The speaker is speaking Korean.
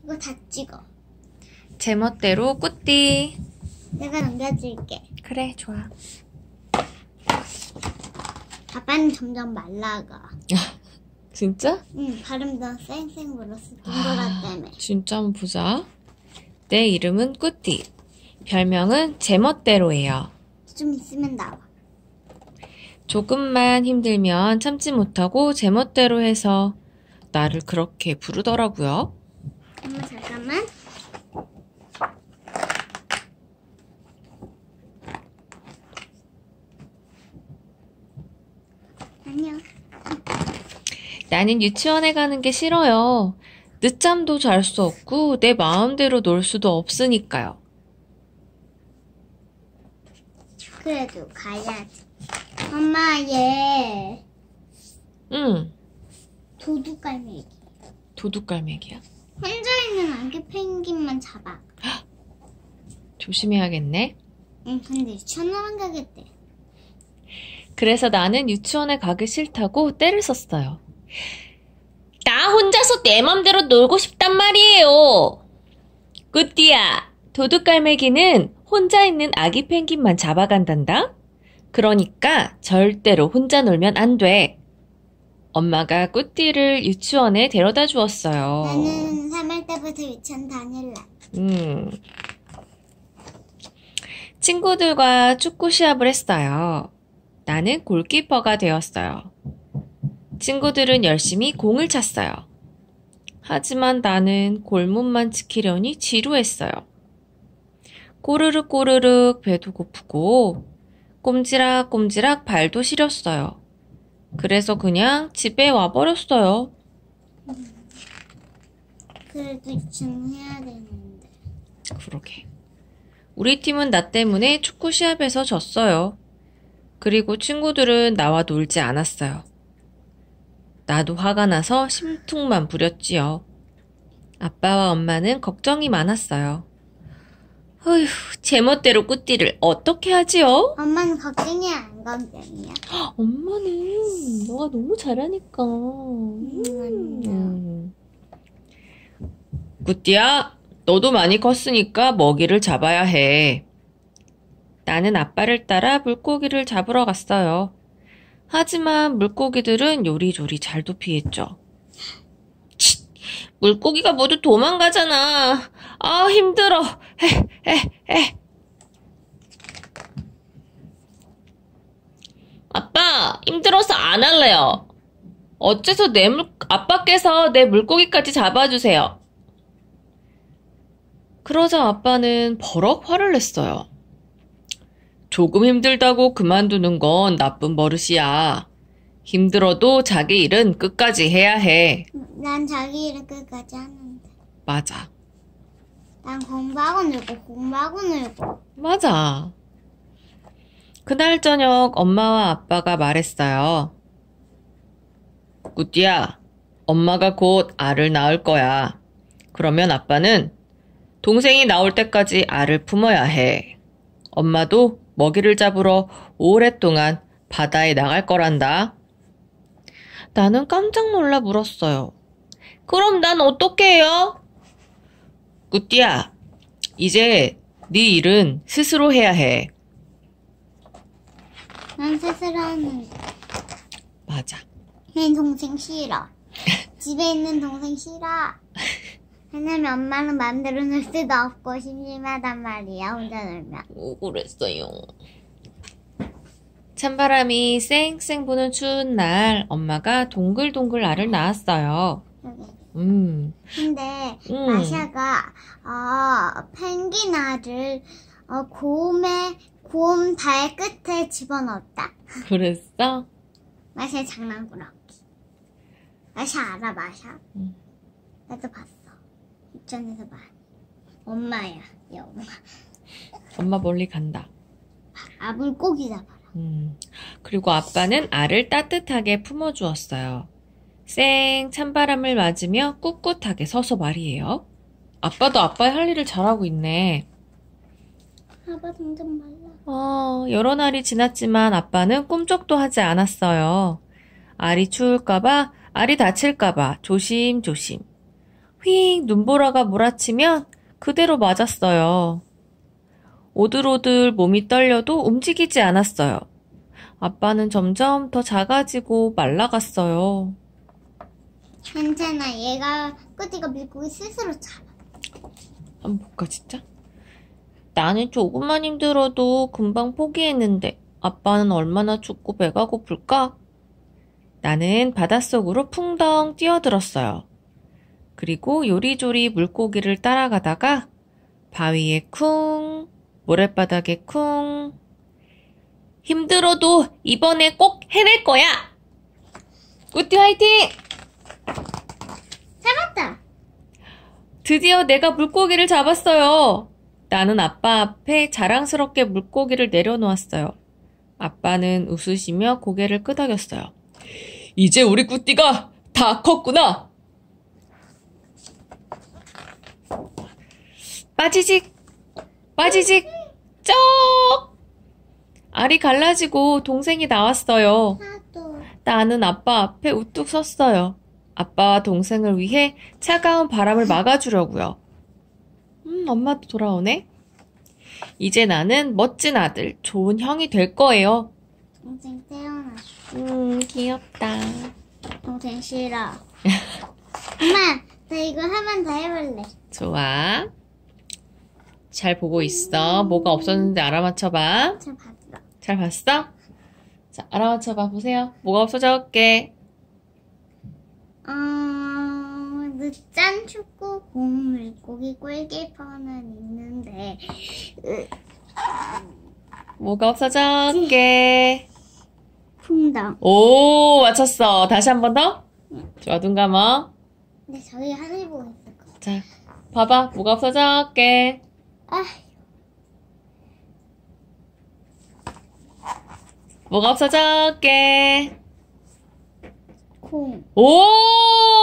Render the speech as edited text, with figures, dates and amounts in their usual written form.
이거 다 찍어. 제멋대로 꾸띠. 내가 넘겨줄게. 그래, 좋아. 아빠는 점점 말라가. 진짜? 응, 발음도 쌩쌩 불었어. 동그라 때문에. 진짜 한번 보자. 내 이름은 꾸띠. 별명은 제멋대로예요. 좀 있으면 나와. 조금만 힘들면 참지 못하고 제멋대로 해서 나를 그렇게 부르더라고요. 엄마 잠깐만. 안녕. 나는 유치원에 가는 게 싫어요. 늦잠도 잘 수 없고 내 마음대로 놀 수도 없으니까요. 그래도 가야지. 엄마 얘 응, 도둑갈매기. 도둑갈매기야. 혼자 있는 아기 펭귄만 잡아. 조심해야겠네. 응, 근데 유치원만 가겠대. 그래서 나는 유치원에 가기 싫다고 떼를 썼어요. 나 혼자서 내 맘대로 놀고 싶단 말이에요. 꾸띠야, 도둑갈매기는 혼자 있는 아기 펭귄만 잡아간단다. 그러니까 절대로 혼자 놀면 안 돼. 엄마가 꾸띠를 유치원에 데려다 주었어요. 나는 3월 때부터 유치원 다닐래. 친구들과 축구 시합을 했어요. 나는 골키퍼가 되었어요. 친구들은 열심히 공을 찼어요. 하지만 나는 골문만 지키려니 지루했어요. 꼬르륵 꼬르륵 배도 고프고 꼼지락꼼지락 발도 시렸어요. 그래서 그냥 집에 와버렸어요. 그래도 유치원 해야 되는데. 그러게. 우리 팀은 나 때문에 축구 시합에서 졌어요. 그리고 친구들은 나와 놀지 않았어요. 나도 화가 나서 심퉁만 부렸지요. 아빠와 엄마는 걱정이 많았어요. 어휴, 제멋대로 꾸띠를 어떻게 하지요? 엄마는 걱정이 안 걱정이야. 엄마는 너가 너무 잘하니까. 꾸띠야, 너도 많이 컸으니까 먹이를 잡아야 해. 나는 아빠를 따라 물고기를 잡으러 갔어요. 하지만 물고기들은 요리조리 잘도 피했죠. 치, 물고기가 모두 도망가잖아. 아, 힘들어. 아빠, 힘들어서 안 할래요. 어째서 아빠께서 내 물고기까지 잡아주세요. 그러자 아빠는 버럭 화를 냈어요. 조금 힘들다고 그만두는 건 나쁜 버릇이야. 힘들어도 자기 일은 끝까지 해야 해. 난 자기 일을 끝까지 하는데. 맞아. 난 공부하고 놀고. 맞아. 그날 저녁 엄마와 아빠가 말했어요. 꾸띠야, 엄마가 곧 알을 낳을 거야. 그러면 아빠는 동생이 나올 때까지 알을 품어야 해. 엄마도 먹이를 잡으러 오랫동안 바다에 나갈 거란다. 나는 깜짝 놀라 물었어요. 그럼 난 어떻게 해요? 꾸띠야, 이제 네 일은 스스로 해야 해. 난 스스로 하는데. 맞아. 내 동생 싫어. 집에 있는 동생 싫어. 왜냐면 엄마는 마음대로 놀 수도 없고 심심하단 말이야, 혼자 놀면. 억울했어요. 찬바람이 쌩쌩 부는 추운 날 엄마가 동글동글 알을 낳았어요. 근데 마샤가 펭귄 알을 곰 발 끝에 집어넣었다. 그랬어? 마샤 장난꾸러기. 마샤 알아, 마샤? 나도 봤어. 유치원에서 봐. 엄마야, 얘 엄마. 엄마 멀리 간다. 물고기 잡아라. 그리고 아빠는 알을 따뜻하게 품어주었어요. 쌩 찬바람을 맞으며 꿋꿋하게 서서 말이에요. 아빠도 아빠의 할 일을 잘하고 있네. 아빠 점점 말라. 여러 날이 지났지만 아빠는 꿈쩍도 하지 않았어요. 알이 추울까봐, 알이 다칠까봐 조심조심. 휙 눈보라가 몰아치면 그대로 맞았어요. 오들오들 몸이 떨려도 움직이지 않았어요. 아빠는 점점 더 작아지고 말라갔어요. 괜찮아. 얘가 꾸띠가 물고기 스스로 잡아. 한번 볼까 진짜? 나는 조금만 힘들어도 금방 포기했는데 아빠는 얼마나 춥고 배가 고플까? 나는 바닷속으로 풍덩 뛰어들었어요. 그리고 요리조리 물고기를 따라가다가 바위에 쿵, 모랫바닥에 쿵. 힘들어도 이번에 꼭 해낼 거야! 꾸띠 화이팅! 잡았다. 드디어 내가 물고기를 잡았어요. 나는 아빠 앞에 자랑스럽게 물고기를 내려놓았어요. 아빠는 웃으시며 고개를 끄덕였어요. 이제 우리 꾸띠가 다 컸구나. 빠지직, 빠지직, 쩍! 알이 갈라지고 동생이 나왔어요. 나도. 나는 아빠 앞에 우뚝 섰어요. 아빠와 동생을 위해 차가운 바람을 막아주려고요. 엄마도 돌아오네. 이제 나는 멋진 아들, 좋은 형이 될 거예요. 동생 태어났어. 귀엽다. 동생 싫어. 엄마, 나 이거 한 번 더 해볼래. 좋아. 잘 보고 있어. 뭐가 없었는데 알아맞혀봐. 잘 봤어. 잘 봤어? 자, 알아맞혀봐. 보세요. 뭐가 없어졌게. 늦잠 축구 공 물고기 골키퍼는 있는데 뭐가 없어졌게. 풍덩. 오, 맞췄어. 다시 한 번 더? 좋아, 눈 감아. 근데 저기 하늘 보고 있을 거. 자, 봐봐. 뭐가 없어졌게. 아, 뭐가 없어졌게. 공. 오!